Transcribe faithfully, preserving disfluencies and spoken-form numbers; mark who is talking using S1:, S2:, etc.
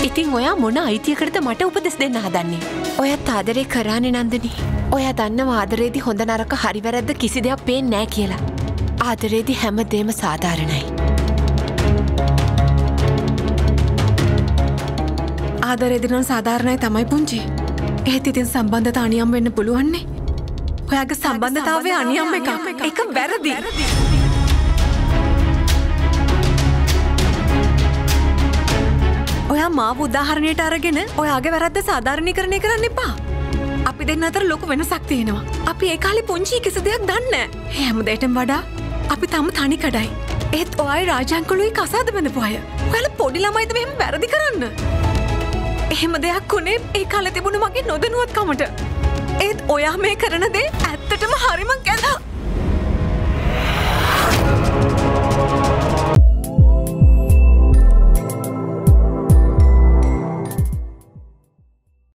S1: ඉතින් ඔයා මොන අයිතියකටද මට උපදෙස් දෙන්න හදන්නේ? ඔයත් ආදරේ කරානේ නන්දනී. ඔයා දන්නවා ආදරේදී හොඳ නරක හරි වැරද්ද කිසි දෙයක් පේන්නේ නැහැ කියලා. ආදරේදී හැමදේම සාධාරණයි.
S2: ආදරේදී නම් සාධාරණයි තමයි පුංචි. ඒත් ඉතින් සම්බන්ධතා අනියම් වෙන්න පුළුවන්නේ. ඔයාගේ සම්බන්ධතාවයේ අනියම් එකක්. ඒක වැරදි. ඔයා මාව උදාහරණයට අරගෙන ඔයාගේ වැරද්ද සාධාරණීකරණය කරන්න එපා. අපි දෙන්න අතර ලොකු වෙනසක් තියෙනවා. අපි ඒ කාලේ පුංචි කිසි දෙයක් දන්නේ නැහැ. හැමදේටම වඩා අපි තම තනි කඩයි. ඒත් ඔයයි රාජාංකලුයි කසාද බඳපු අය. ඔයාලා පොඩි ළමයිද මෙහෙම වැරදි කරන්න? එහෙම දෙයක් උනේ ඒ කාලේ තිබුණ මගේ නොදැනුවත්කමට. ඒත් ඔයා මේ කරන දේ ඇත්තටම හරිම කැත.